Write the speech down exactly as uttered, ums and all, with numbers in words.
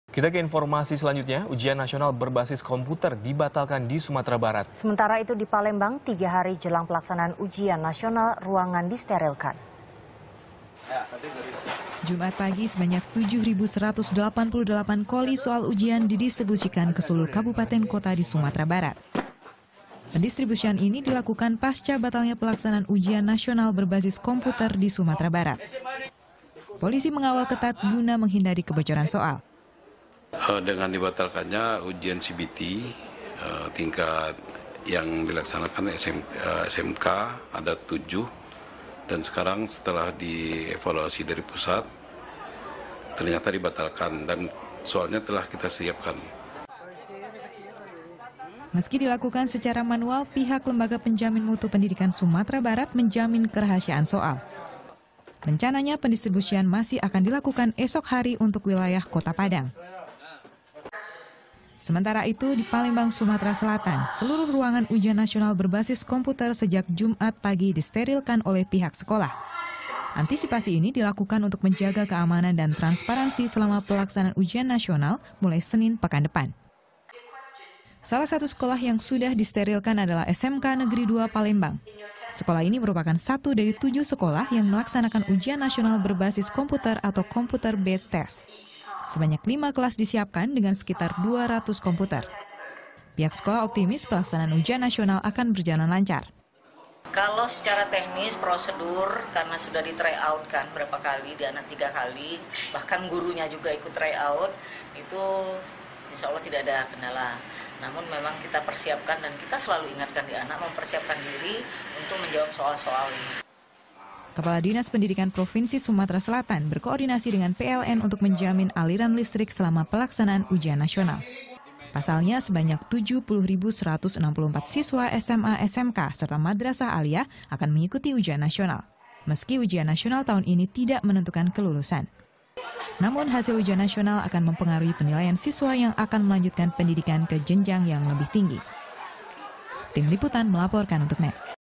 Kita ke informasi selanjutnya, ujian nasional berbasis komputer dibatalkan di Sumatera Barat. Sementara itu di Palembang, tiga hari jelang pelaksanaan ujian nasional, ruangan disterilkan. Jumat pagi sebanyak tujuh ribu seratus delapan puluh delapan koli soal ujian didistribusikan ke seluruh kabupaten kota di Sumatera Barat. Pendistribusian ini dilakukan pasca batalnya pelaksanaan ujian nasional berbasis komputer di Sumatera Barat. Polisi mengawal ketat guna menghindari kebocoran soal. Dengan dibatalkannya ujian C B T tingkat yang dilaksanakan S M K ada tujuh, dan sekarang setelah dievaluasi dari pusat ternyata dibatalkan dan soalnya telah kita siapkan. Meski dilakukan secara manual, pihak Lembaga Penjamin Mutu Pendidikan Sumatera Barat menjamin kerahasiaan soal. Rencananya pendistribusian masih akan dilakukan esok hari untuk wilayah Kota Padang. Sementara itu, di Palembang, Sumatera Selatan, seluruh ruangan ujian nasional berbasis komputer sejak Jumat pagi disterilkan oleh pihak sekolah. Antisipasi ini dilakukan untuk menjaga keamanan dan transparansi selama pelaksanaan ujian nasional mulai Senin pekan depan. Salah satu sekolah yang sudah disterilkan adalah S M K Negeri dua Palembang. Sekolah ini merupakan satu dari tujuh sekolah yang melaksanakan ujian nasional berbasis komputer atau computer-based test. Sebanyak lima kelas disiapkan dengan sekitar dua ratus komputer. Pihak sekolah optimis pelaksanaan ujian nasional akan berjalan lancar. Kalau secara teknis, prosedur, karena sudah di try out kan berapa kali, di anak tiga kali, bahkan gurunya juga ikut try out, itu insya Allah tidak ada kendala. Namun memang kita persiapkan dan kita selalu ingatkan di anak mempersiapkan diri untuk menjawab soal-soal ini. Kepala Dinas Pendidikan Provinsi Sumatera Selatan berkoordinasi dengan P L N untuk menjamin aliran listrik selama pelaksanaan ujian nasional. Pasalnya, sebanyak tujuh puluh ribu seratus enam puluh empat siswa S M A S M K serta Madrasah Aliyah akan mengikuti ujian nasional. Meski ujian nasional tahun ini tidak menentukan kelulusan. Namun hasil ujian nasional akan mempengaruhi penilaian siswa yang akan melanjutkan pendidikan ke jenjang yang lebih tinggi. Tim Liputan melaporkan untuk N E T.